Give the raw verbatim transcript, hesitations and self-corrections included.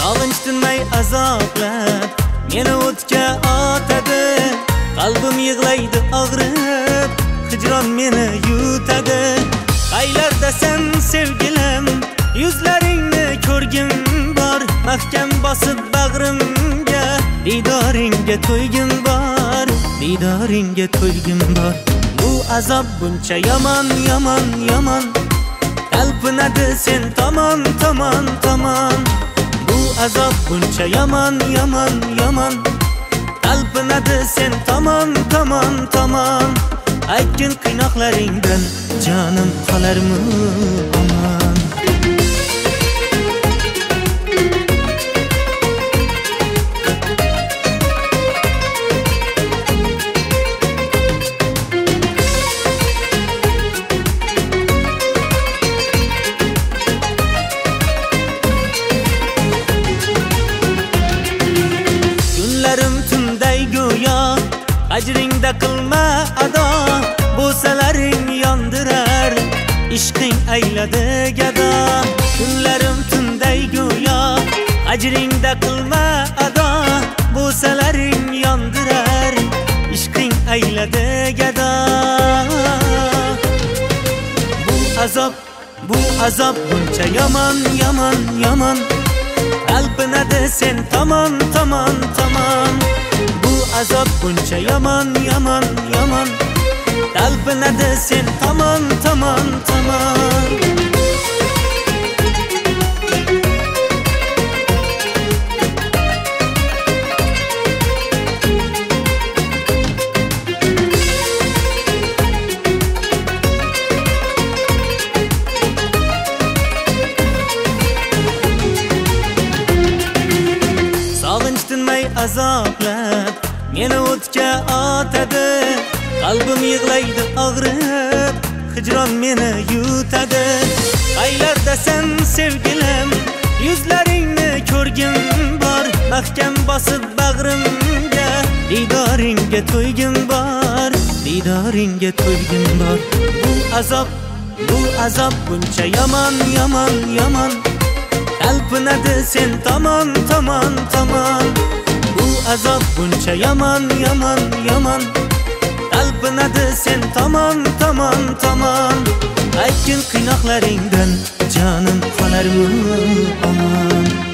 Sog'inch tinmay azoblab meni o'tga otadi. Qalbim yig'laydi og'rib, hijron meni yutadi. Qaylardasan sevgilim, yuzlaringni ko'rgim bor. Mahkam bosib bag'rimga, didoringga to'ygim bor. Didoringga to'ygim bor. Bu azob buncha yomon, yomon, yomon. Talpinadi sen tomon, tomon, tomon. Bu azob buncha yomon, yomon, yomon. Talpinadi sen tomon, tomon, tomon. Aytgin qiynoqlaringdan jonim qolarmi omon? Kunlarim tunday go'yo, ajringda qilma ado. Bo'salaring yondirar, ishqing ayladi gado. Kunlarim tunday go'yo, ajringda qilma ado. Bo'salaring yondirar, ishqing ayladi gado. Bu azob, bu azob buncha yomon, yomon, yomon. Talpinadi sen tomon, tomon, tomon. Bu azob buncha yomon, yomon, yomon. Talpinadi sen tomon, tomon, tomon. Sog'inch tinmay azoblab meni o'tga otadi. Qalbim yig'laydi og'rib, hijron meni yutadi. Qaylardasan sevgilim, yuzlaringni ko'rgim bor. Mahkam bosib bag'rimga, didoringga to'ygim bor. Didoringga to'ygim bor. Bu azob, bu azob buncha yomon, yomon, yomon. Talpinadi sen tomon, tomon, tomon. Bu azob buncha yomon, yomon, yomon. Talpinadi sen tomon, tomon, tomon. Aytgin qiynoqlaringdan jonim qolarmi omon?